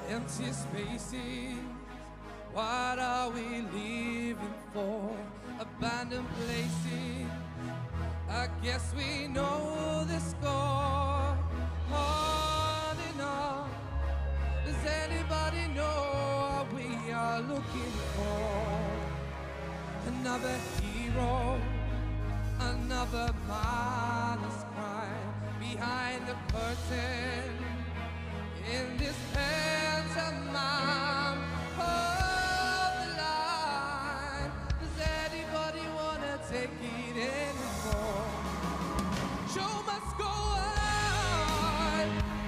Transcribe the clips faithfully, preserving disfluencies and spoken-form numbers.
Empty spaces, what are we living for? Abandoned places, I guess we know the score. On and on, does anybody know what we are looking for? Another hero, another mindless crime behind the curtain in this pantomime of the line. Does anybody wanna take it anymore? Show must go on.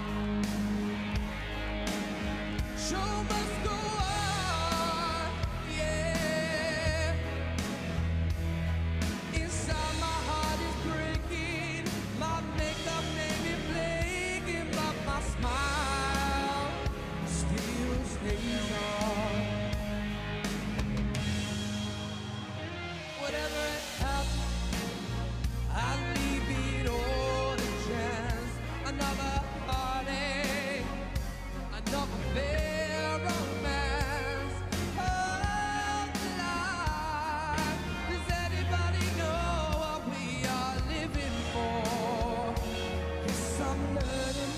Show must go on. Yeah. Inside my heart is breaking. My makeup made me blinking, but my smile still stays on. Whatever happens, I leave it all to chance. Another heartache, another fair romance of the life. Does anybody know what we are living for? 'Cause I'm learning